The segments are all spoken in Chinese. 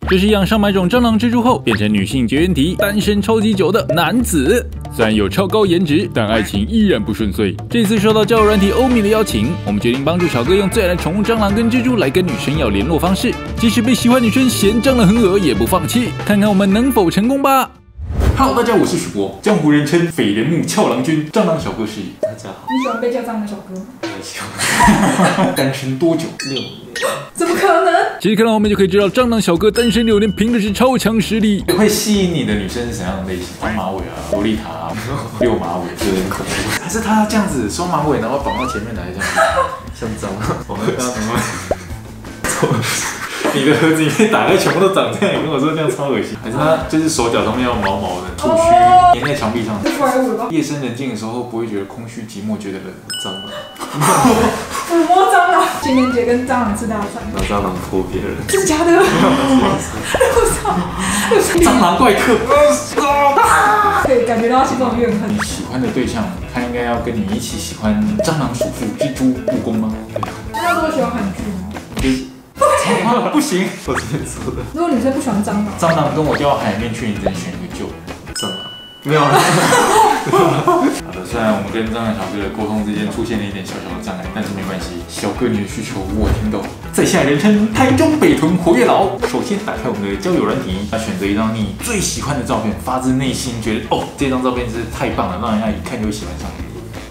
这是养上百种蟑螂蜘蛛后变成女性绝缘体、单身超级久的男子。虽然有超高颜值，但爱情依然不顺遂。这次受到交友软体欧米的邀请，我们决定帮助小哥用最爱的宠物蟑螂跟蜘蛛来跟女生要联络方式。即使被喜欢女生嫌蟑螂很恶，也不放弃，看看我们能否成功吧。Hello， 大家，我是许博，江湖人称匪人木俏郎君，蟑螂小哥是。 大家好， 你喜欢被叫蟑螂小哥？ 我喜欢。 单身多久 6年。 怎么可能？ 其实看到后面就可以知道，蟑螂小哥单身6年，凭的是超强实力。会吸引你的女生是怎样的类型？双马尾啊，洛丽塔啊，六马尾，有点恐怖。还是他这样子双马尾，然后绑到前面来，这样像蟑螂。我们刚刚你的盒子里面打开全部都长这样，你跟我说这样超恶心。还是他就是手脚上面要毛毛的，触须粘在墙壁上。夜深人静的时候，不会觉得空虚寂寞，觉得冷。 蟑螂。 抚摸蟑螂，情人节跟蟑螂吃大餐。 拿蟑螂泼别人。 真的假的？我操！ 蟑螂怪客。 可以感觉到他心中的怨恨。 你喜欢的对象，他应该要跟你一起喜欢蟑螂、鼠妇、蜘蛛、蜈蚣吗？ 大家都喜欢韩剧吗？ 不行， 我之前说的。 如果女生不喜欢蟑螂， 蟑螂跟我掉到海里面去，你只能选一个救。 蟑螂。没有了。 好的，虽然我们跟蟑螂小哥的沟通之间出现了一点小小的障碍，但是没关系，小哥你的需求我听懂。在下人称台中北屯活跃佬。首先打开我们的交友软体，要选择一张你最喜欢的照片，发自内心觉得哦，这张照片真是太棒了，让人家一看就会喜欢上你。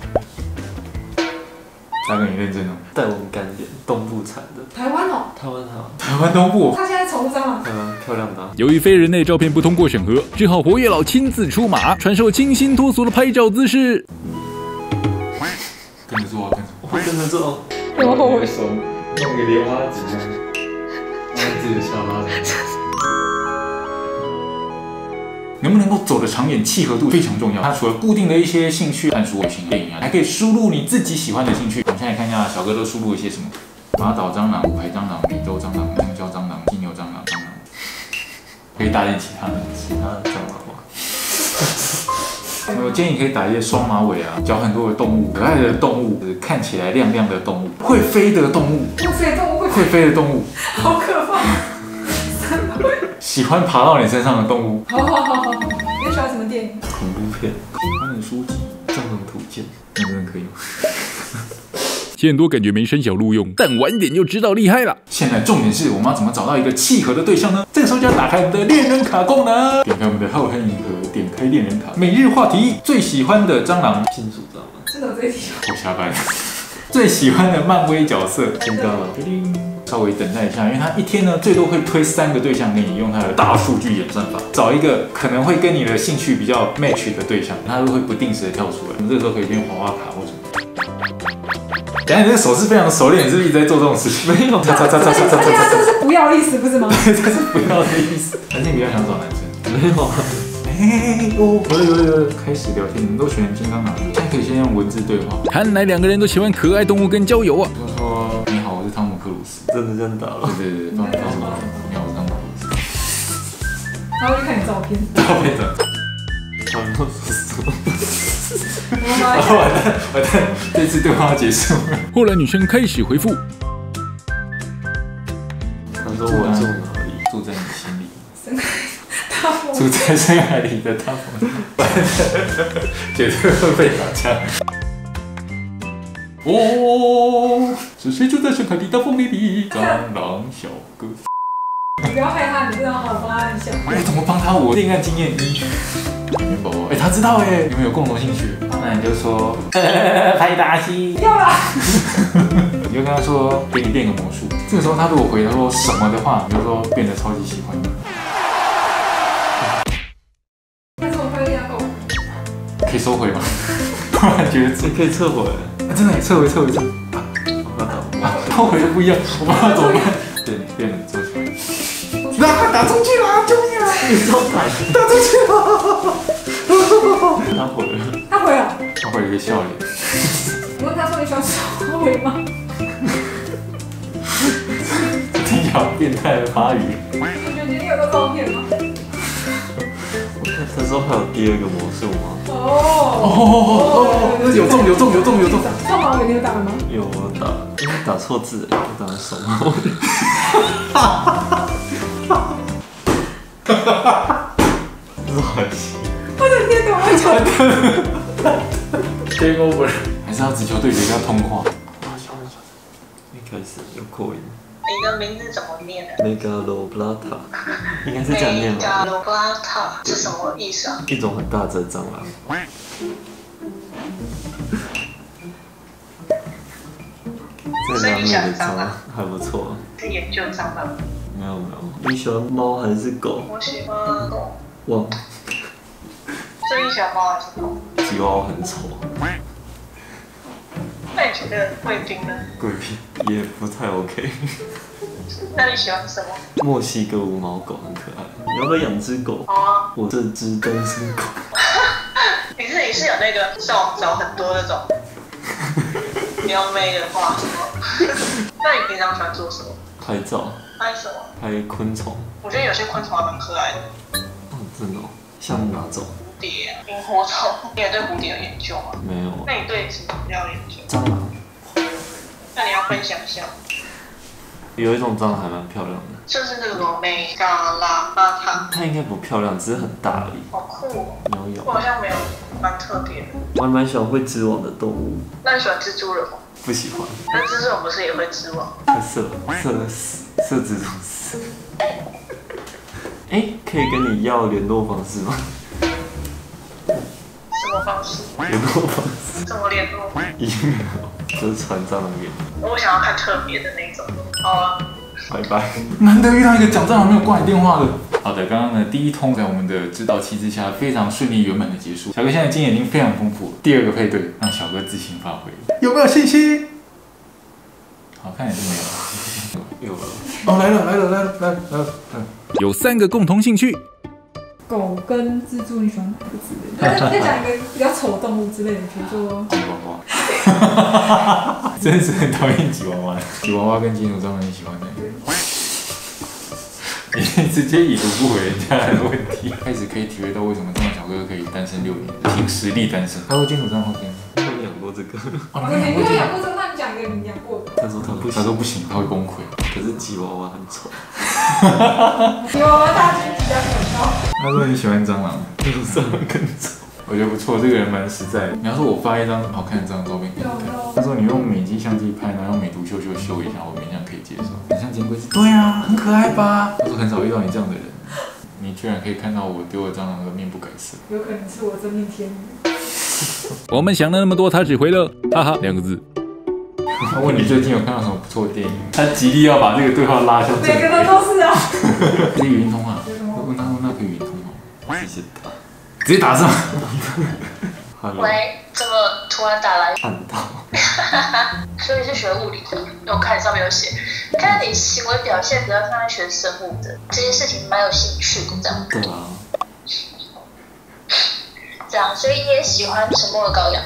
大哥，你认真哦。 带我们干点东部产的。 台湾哦。 台湾东部。 他现在宠物蟑螂。 台湾漂亮的。 由于非人类照片不通过审核，只好活跃佬亲自出马，传授清新脱俗的拍照姿势。跟着做啊，跟着。 我会跟着做。 有没有后悔？ 手弄个莲花指， 按自己的下巴。 能不能够走得长远，契合度非常重要。它除了固定的一些兴趣，看书、型电影啊，还可以输入你自己喜欢的兴趣。我们现在看一下小哥都输入了些什么：马岛蟑螂、虎牌蟑螂、美洲蟑螂、香蕉蟑螂、金牛蟑螂、蟑螂。可以打点其他的蟑螂吗？ 我建议可以打一些双马尾啊，教很多的动物，可爱的动物，看起来亮亮的动物，会飞的动物，会飞的动物， 好可怕！ 喜欢爬到你身上的动物。 好。你喜欢什么电影？ 恐怖片。 喜欢的书籍 《蟑螂图鉴》。 那真的可以。写很多感觉没生小鹿用，但晚点就知道厉害了。现在重点是我们要怎么找到一个契合的对象呢？这个时候就要打开我们的恋人卡功能，点开我们的浩瀚银河，点开恋人卡，每日话题：最喜欢的蟑螂， 金属蟑螂。 真的有这一题？ 我下班。最喜欢的漫威角色， 金刚狼。 稍微等待一下，因为他一天呢最多会推3个对象给你，用他的大数据演算法找一个可能会跟你的兴趣比较 match 的对象，他会不定时的跳出来。我们这个时候可以变滑滑卡或什么。等下你这个手势非常熟练，你是不是一直在做这种事情？ 没有。 这是不要的意思，不是吗？ 对，这是不要的意思。男性比较想找男生。 没有。 有，开始聊天，你们都选金刚狼，现在可以先用文字对话。看来2个人都喜欢可爱动物跟交友啊。就说你好，我是汤姆克鲁斯。 真的打了。 对，你好，我是汤姆克鲁斯。 他会去看你照片。 照片的。 他们都说什么？ 完蛋，这次对话结束了。后来女生开始回复。 他说我住哪里？ 住在你心里。 住在深海里的大风，绝对会被打枪。哦，是谁住在深海里大风里？蟑螂小哥。 你不要害他，你真的好帮他一下。 我怎么帮他？我恋爱经验1。元宝宝，他知道哎，你们有共同兴趣。那你就说拍打戏。 要啦。 你就跟他说，给你练个魔术。这个时候他如果回他说什么的话，你就说变得超级喜欢你。可以收回吗？突然觉得自己可以撤回。 真的撤回。后回就不一样，我不知道怎么办。变了，做起来。打出去了，救命啊！ 你超惨， 打出去了。 他回了。 他回了一个笑脸。 你问他说你喜欢收回吗？ 听起来变态的发语。 我觉得你有个照片吗？ 他说还有第2个魔术吗？ 有中！ 双马尾你有打吗？ 有，我打错字，我打手毛。 乱写。 我的天，怎么会讲 ？Game over， 还是要只求对决要通话。 一开始有扩音。 你的名字怎么念的 ？Megaloblata， 应该是这样念吧 ？Megaloblata 是什么意思啊？ 一种很大只的蟑螂。这两面的蟑螂还不错。 是研究蟑螂？ 没有。你喜欢猫还是狗？ 我喜欢狗。 哇。 所以你喜欢猫还是狗？ 吉娃娃很丑。 那你觉得贵宾呢？ 贵宾也不太 OK。 那你喜欢什么？ 墨西哥无毛狗很可爱，你要不要养只狗？ 好啊。 我这只单身狗。 你是有那个上网找很多那种撩妹的话什么？那你平常喜欢做什么？ 拍照。 拍什么？ 拍昆虫。 我觉得有些昆虫还蛮可爱的。 哦，真的哦？像哪种？ 蝴蝶、萤火虫。你也对蝴蝶有研究吗？ 没有。 那你对什么比较有研究？ 蟑螂。 那你要分享一下。 有一种蟑螂还蛮漂亮的， 就是那个美嘎拉巴塔。 它应该不漂亮，只是很大而已。 好酷哦！ 有。 我好像没有，蛮特别的。 我还蛮喜欢会织网的动物。 那你喜欢蜘蛛人吗？ 不喜欢。 那蜘蛛人不是也会织网？ 射蜘蛛丝。可以跟你要联络方式吗？ 什么方式？ 联络方式。 怎么联络 ？email， 就是传蟑螂给你。 我想要看特别的那种。好了， 拜拜。 难得遇到一个讲蟑螂没有挂你电话的。好的，刚刚呢第一通在我们的指导期之下非常顺利圆满的结束。小哥现在经验已经非常丰富了。第二个配对让小哥自行发挥，有没有信心？好，看也是没有。 有了。 哦，来了。有3个共同兴趣。 狗跟蜘蛛，你喜欢哪个之类的？再讲一个比较丑的动物之类的，比如说吉娃娃。 真是很讨厌吉娃娃。吉娃娃跟金属蟑螂，你喜欢哪个？你直接已读不回人家的问题。开始可以体会到为什么这种小哥可以单身6年，凭实力单身。他说金属蟑螂后边。 我养过这个。 你没有养过这个，那你讲一个你养过的。 他说不行，他会崩溃。可是吉娃娃很丑。 吉娃娃大军比较很高。 他说你喜欢蟑螂， 蟑螂更丑。 我觉得不错，这个人蛮实在的。你要说我发一张好看的这张照片给你看，他说你用美肌相机拍，然后用美图秀秀修一下，我勉强可以接受。很像金龟子。对啊，很可爱吧？他说很少遇到你这样的人，你居然可以看到我丢了蟑螂而面不改色。 有可能是我真命天女。 我们想了那么多，他只回了哈哈2个字。他问你最近有看到什么不错的电影，他极力要把这个对话拉向正轨。 每个人都是啊。 可以语音通话，问他可以语音通话，直接打上。 喂，怎么突然打来？ 按到。 所以是学物理的，我看上面有写，看你行为表现比较像在学生物的，这件事情蛮有兴趣的，这样。 对啊。 这样，所以你也喜欢沉默的羔羊。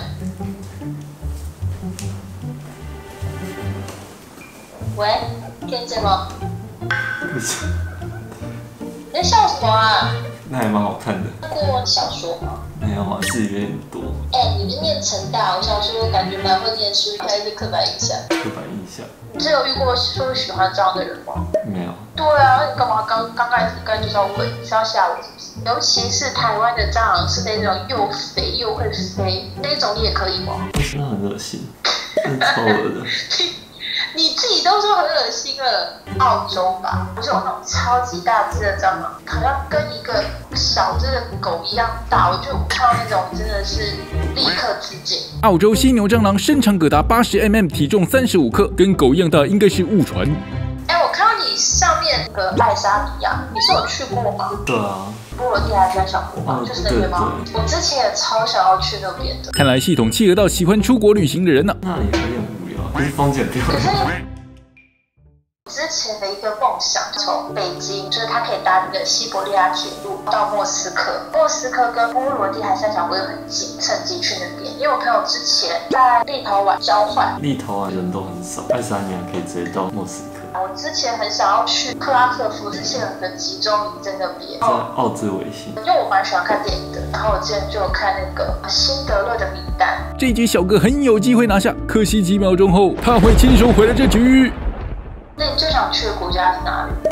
喂，听见吗？ 不是。 你在笑什么啊？ 那还蛮好看的。 看过小说吗？ 没有啊，字有点多。 你是念成大，我想说感觉蛮会念书，还是刻板印象？ 刻板印象。 你是有遇过说喜欢这样的人吗？ 没有。 对啊，你干嘛刚开始就是要问，是要吓我是不是？尤其是台湾的蟑螂是那种又肥又会飞，那种你也可以吗？ 那很恶心，很超恶的。 你自己都说很恶心了。澳洲吧，不是有那种超级大只的蟑螂，好像跟一个小只的狗一样大，我就看到那种真的是立刻致敬。 澳洲犀牛蟑螂身长可达80mm，体重35克，跟狗一样大，应该是误传。 我看到你上面那个爱沙尼亚，你是有去过吗？ 对啊。 波罗的海三小国吗？就是那边吗？我之前也超想要去那边的。 看来系统契合到喜欢出国旅行的人呢。 那里有点无聊，可是风景漂亮。 之前的一个梦想，从北京，就是他可以搭那个西伯利亚铁路到莫斯科。莫斯科跟波罗的海三小国又很近，趁机去那边。因为我朋友之前在立陶宛交换， 立陶宛人都很少，爱沙尼亚可以直接到莫斯科。 我之前很想要去克拉克夫，之前有个集中营在那边， 在奥兹维辛。 因为我蛮喜欢看电影的，然后我之前就有看那个《辛德勒的名单》。 这一局小哥很有机会拿下，可惜几秒钟后他会亲手毁了这局。 那你最想去的国家是哪里？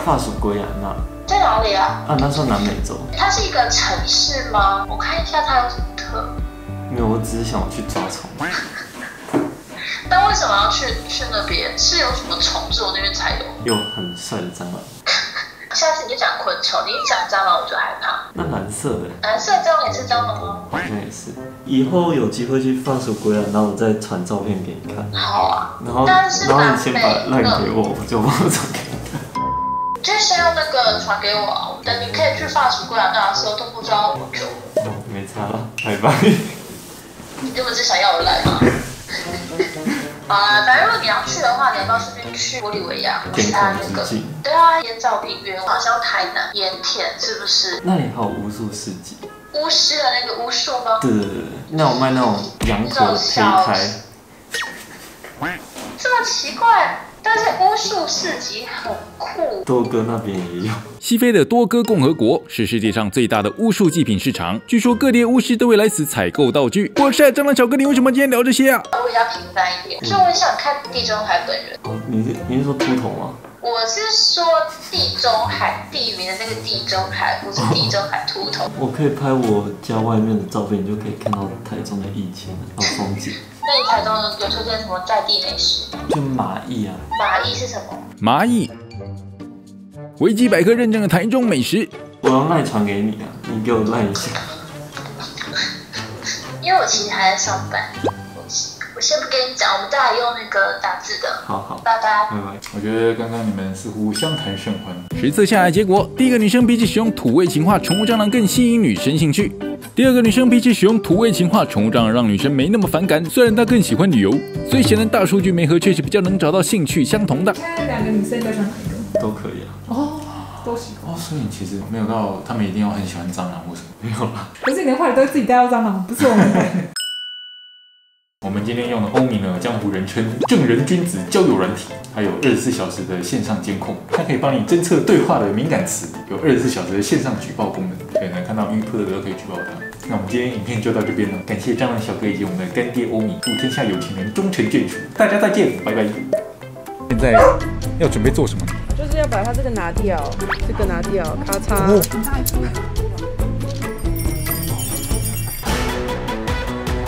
法属圭亚那。 在哪里啊？ 啊，那算南美洲。 它是一个城市吗？我看一下它有什么特。 没有，我只是想去抓虫。 但为什么要去那边？是有什么虫只有那边才有？ 有很帅的蟑螂。 下次你就讲昆虫，你一讲蟑螂我就害怕。 那蓝色的？ 蓝色蟑螂也是蟑螂吗？ 好像也是。以后有机会去法属圭亚那，我再传照片给你看。 好啊。 然后你先把赖给我，我就马上传给你看。 就先用那个传给我，等你可以去法属圭亚那的时候都不知道多久。 哦，没差了，拜拜。 你根本是想要我来吗？好啦，反正如果你要去的话，你要不要顺便去玻利维亚？去它那个，对啊，烟照平原，好像台南盐田是不是？ 那里还有巫术市集。 巫师的那个巫术吗？ 对，那我卖那种羊驼的胚胎。 这么奇怪。但是巫术市集很酷， 多哥那边也有。 西非的多哥共和国是世界上最大的巫术祭品市场，据说各地巫师都会来此采购道具。哇塞，蟑螂巧哥，你为什么今天聊这些啊？ 我比较平淡一点，就我想看地中海本人。 哦，你是说秃头吗？ 我是说地中海地名的那个地中海，不是地中海秃头。 我可以拍我家外面的照片，你就可以看到台中的以前的风景。 那你台中有推荐什么在地美食？ 就麻艺啊。 麻艺是什么？ 麻艺，维基百科认证的台中美食。 我要赖传给你啊，你给我赖一下。 因为我其实还在上班。我先不跟你讲，我们再来用那个打字的。 好， 拜拜。 拜拜。 我觉得刚刚你们似乎相谈甚欢。实测下来结果，第一个女生比起使用土味情话宠物蟑螂更吸引女生兴趣。第二个女生比起使用土味情话宠物蟑螂让女生没那么反感，虽然她更喜欢旅游，所以显然大数据媒合确实比较能找到兴趣相同的。 现在两个女生你都喜欢哪一个？ 都可以啊。 哦，都喜欢。 哦，所以你其实没有到他们一定要很喜欢蟑螂或什么， 没有啦。 可是你的话你都自己带到蟑螂，不是我们带。 我们今天用的欧米呢，江湖人称正人君子交友软体，还有24小时的线上监控，它可以帮你侦测对话的敏感词，有24小时的线上举报功能，所以呢，看到遇破的都可以举报它。那我们今天影片就到这边了，感谢蟑螂小哥以及我们的干爹欧米，祝天下有情人终成眷属，大家再见，拜拜。现在要准备做什么？ 就是要把它这个拿掉，这个拿掉，咔嚓。